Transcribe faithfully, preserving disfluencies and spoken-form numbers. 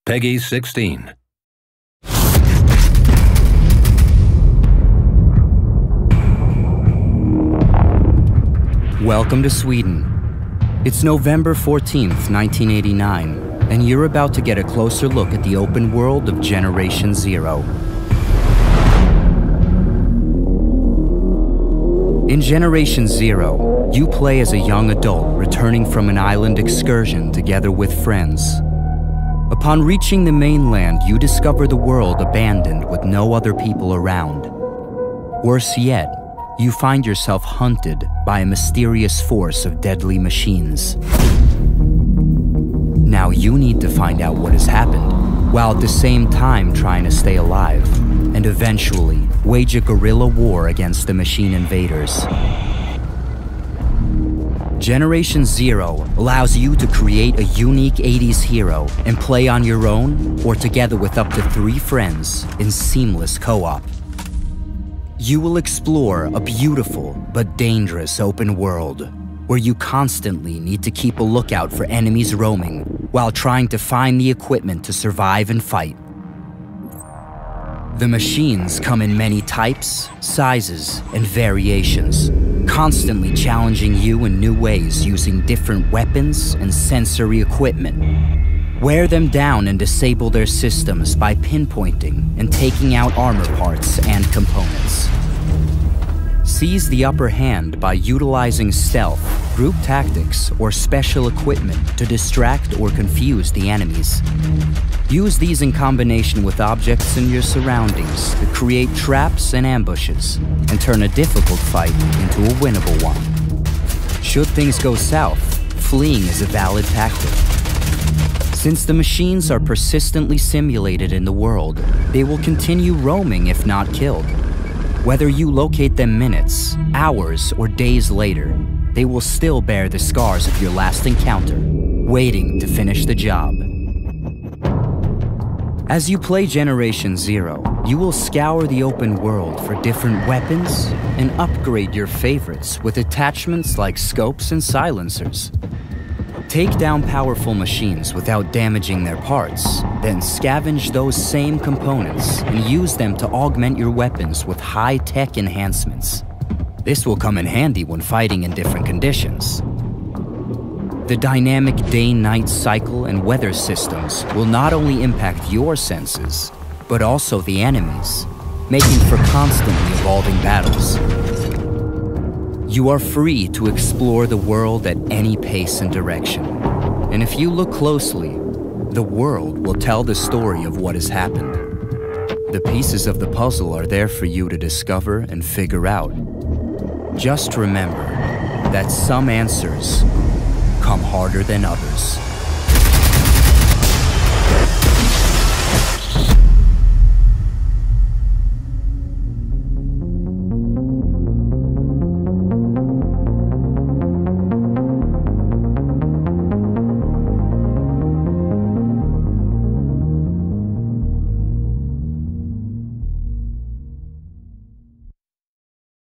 Peggy sixteen. Welcome to Sweden. It's November fourteenth, nineteen eighty-nine, and you're about to get a closer look at the open world of Generation Zero. In Generation Zero, you play as a young adult returning from an island excursion together with friends. Upon reaching the mainland, you discover the world abandoned with no other people around. Worse yet, you find yourself hunted by a mysterious force of deadly machines. Now you need to find out what has happened, while at the same time trying to stay alive, and eventually wage a guerrilla war against the machine invaders. Generation Zero allows you to create a unique eighties hero and play on your own or together with up to three friends in seamless co-op. You will explore a beautiful but dangerous open world where you constantly need to keep a lookout for enemies roaming while trying to find the equipment to survive and fight. The machines come in many types, sizes, and variations, constantly challenging you in new ways using different weapons and sensory equipment. Wear them down and disable their systems by pinpointing and taking out armor parts and components. Seize the upper hand by utilizing stealth, group tactics, or special equipment to distract or confuse the enemies. Use these in combination with objects in your surroundings to create traps and ambushes, and turn a difficult fight into a winnable one. Should things go south, fleeing is a valid tactic. Since the machines are persistently simulated in the world, they will continue roaming if not killed. Whether you locate them minutes, hours, or days later, they will still bear the scars of your last encounter, waiting to finish the job. As you play Generation Zero, you will scour the open world for different weapons and upgrade your favorites with attachments like scopes and silencers. Take down powerful machines without damaging their parts, then scavenge those same components and use them to augment your weapons with high-tech enhancements. This will come in handy when fighting in different conditions. The dynamic day-night cycle and weather systems will not only impact your senses, but also the enemies, making for constantly evolving battles. You are free to explore the world at any pace and direction. And if you look closely, the world will tell the story of what has happened. The pieces of the puzzle are there for you to discover and figure out. Just remember that some answers come harder than others.